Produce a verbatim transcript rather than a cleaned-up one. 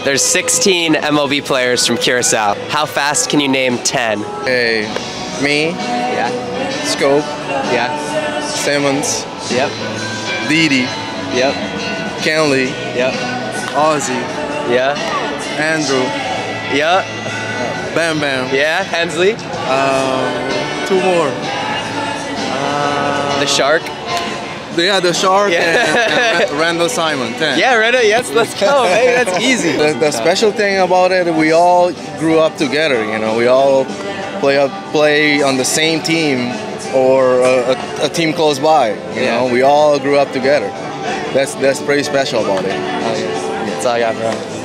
There's sixteen M L B players from Curaçao. How fast can you name ten? Hey, me. Yeah. Scope. Yeah. Simmons. Yep. Didi. Yep. Kenley. Yep. Ozzy. Yeah. Andrew. Yeah. Bam Bam. Yeah. Hensley. Um, two more. Uh, the Shark. Yeah, the Shark Yeah. and, and Randall Simon. ten. Yeah, Reda, yes, let's go, man. That's easy. The, the special thing about it, we all grew up together. You know, we all play up, play on the same team or a, a, a team close by. You Yeah. know, we all grew up together. That's that's pretty special about it. Oh, yes. That's all I got, bro.